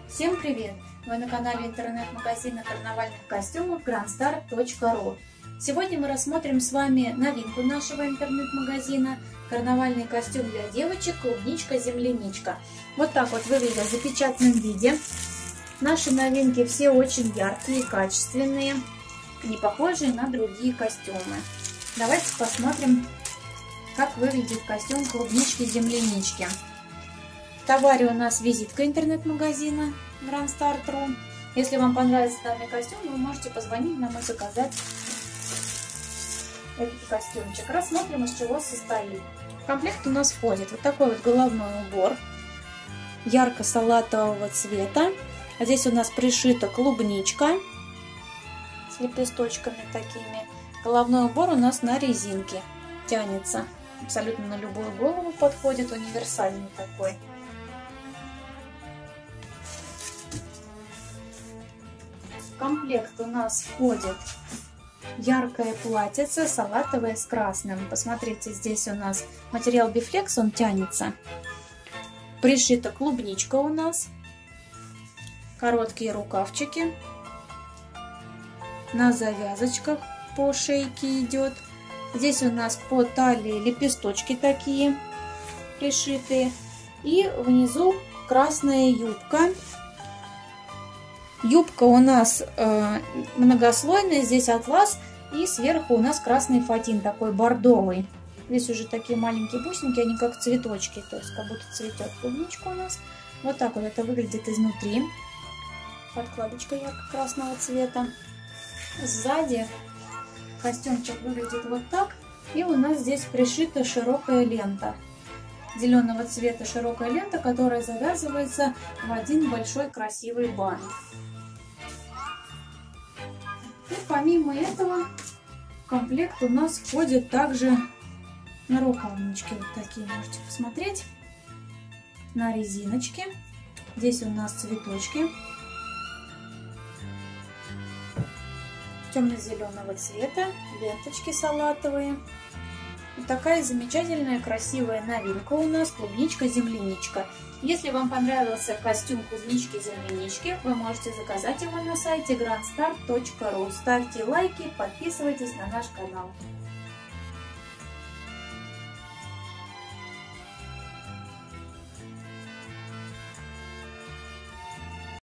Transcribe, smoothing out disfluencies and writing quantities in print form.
Всем привет! Вы на канале интернет-магазина карнавальных костюмов grandstar.ru. Сегодня мы рассмотрим с вами новинку нашего интернет-магазина. Карнавальный костюм для девочек клубничка-земляничка. Вот так вот выглядит в запечатанном виде. Наши новинки все очень яркие и качественные, не похожие на другие костюмы. Давайте посмотрим, как выглядит костюм клубнички-землянички. В товаре у нас визитка интернет-магазина grandstar.ru. Если вам понравится данный костюм, вы можете позвонить нам и заказать этот костюмчик. Рассмотрим, из чего состоит. В комплект у нас входит вот такой вот головной убор ярко-салатового цвета. А здесь у нас пришита клубничка с лепесточками такими. Головной убор у нас на резинке тянется. Абсолютно на любую голову подходит, универсальный такой. В комплект у нас входит яркое платьице, салатовое с красным. Посмотрите, здесь у нас материал бифлекс, он тянется. Пришита клубничка у нас. Короткие рукавчики. На завязочках по шейке идет. Здесь у нас по талии лепесточки такие пришитые. И внизу красная юбка. Юбка у нас многослойная, здесь атлас, и сверху у нас красный фатин, такой бордовый. Здесь уже такие маленькие бусинки, они как цветочки, то есть как будто цветет клубничка у нас. Вот так вот это выглядит изнутри. Подкладочка ярко-красного цвета. Сзади костюмчик выглядит вот так. И у нас здесь пришита широкая лента. Зеленого цвета широкая лента, которая завязывается в один большой красивый бант. И помимо этого в комплект у нас входит также нарукавнички вот такие, можете посмотреть, на резиночке. Здесь у нас цветочки темно-зеленого цвета, ленточки салатовые. Вот такая замечательная, красивая новинка у нас клубничка-земляничка. Если вам понравился костюм клубнички-землянички, вы можете заказать его на сайте grandstar.ru. Ставьте лайки, подписывайтесь на наш канал.